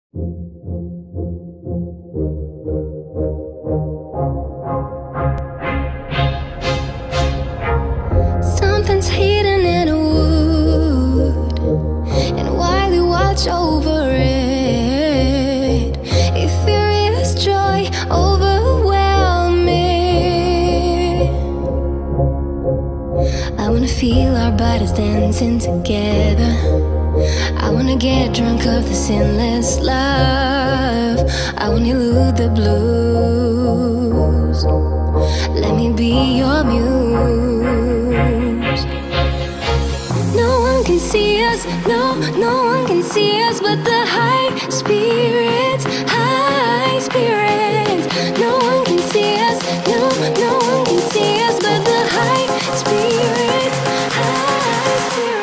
Something's hidden in a wood, and while you watch over it, a furious joy overwhelm me. I wanna feel our bodies dancing together. I wanna get drunk of this endless love. I wanna elude the blues. Let me be your muse. No one can see us, no one can see us but the high spirits, high spirits. No one can see us, no one can see us but the high spirits, high spirits.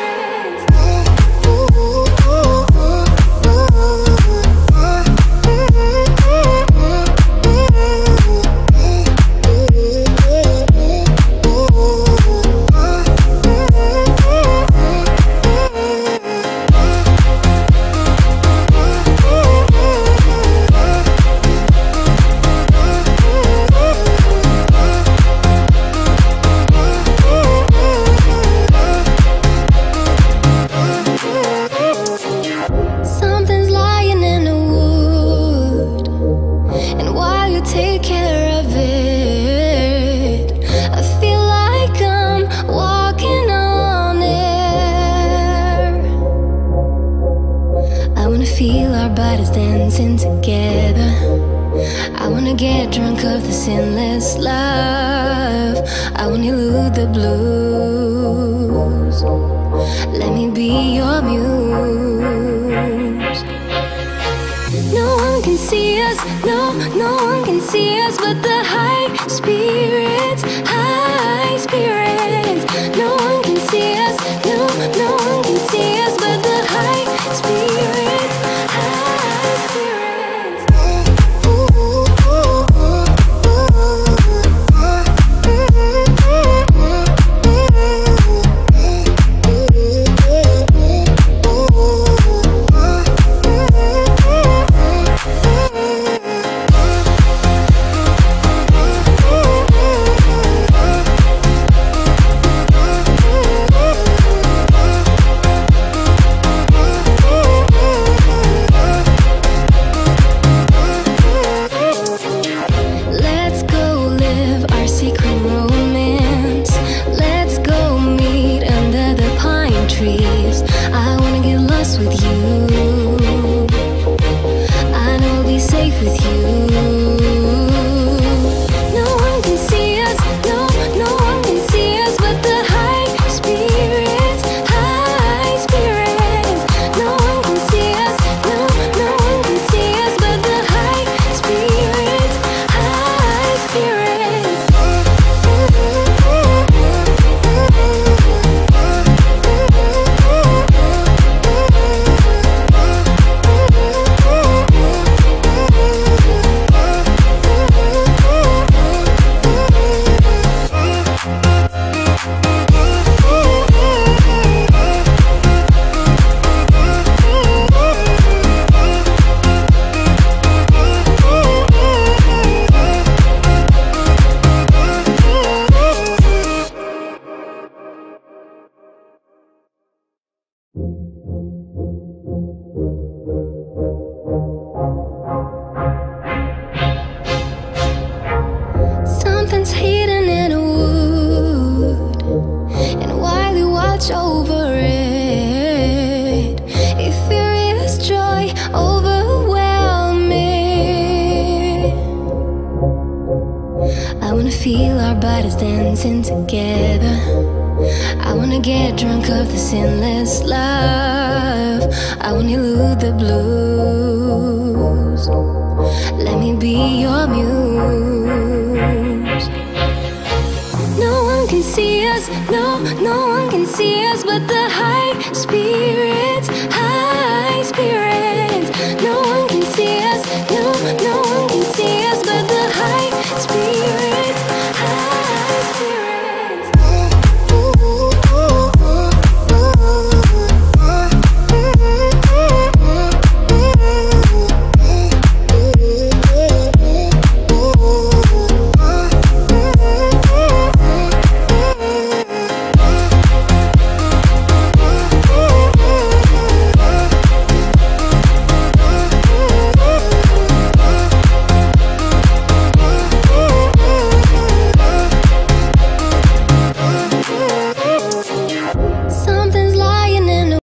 Take care of it. I feel like I'm walking on air. I wanna feel our bodies dancing together. I wanna get drunk of this endless love. I wanna elude the blues. Let me be your muse. No one can see us, no one can see us but the high spirits, high spirits. No one can see us, no one can see us but the high spirits, high spirits. I wanna get lost with you. I know I'll be safe with you. No one can see us, no one can see us but the high spirits, high spirits. No one can see us, no one can see us but the high spirits, high spirits. Something's hidden in a wood, and while you watch over it, a furious joy overwhelm me. I wanna feel our bodies dancing together. I wanna get drunk of this endless love. I wanna elude the blues. Let me be your muse. No one can see us, no one